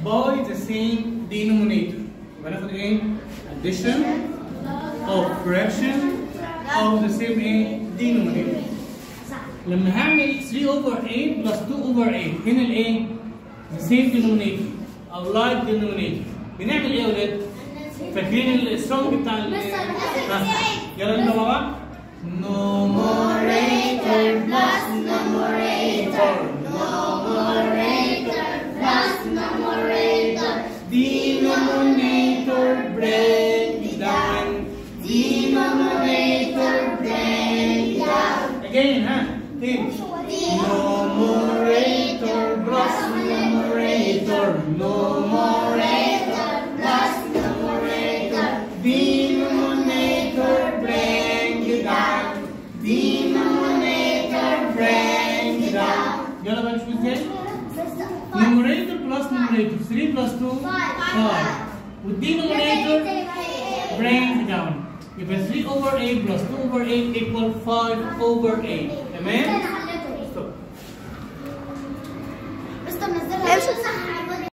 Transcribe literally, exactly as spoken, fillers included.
by the same denominator. يبقى ناخد ايه؟ addition of fraction of the same ايه؟ denominator. لما هعمل three over eight plus two over eight هنا الايه؟ the same denominator او like denominator. بنعمل ايه يا ولاد؟ فاكرين السونج بتاع ال يلا نبدا مع بعض. Numerator plus numerator, numerator plus numerator, denominator break down, denominator break down. Again, huh? Team. Numerator plus numerator, numerator plus numerator, denominator break down, denominator break down. يلا بقى نشوف ازاي. Numerator plus numerator, three plus two, five. والdenominator break down. يبقى three over eight plus two over eight equal five over eight. تمام؟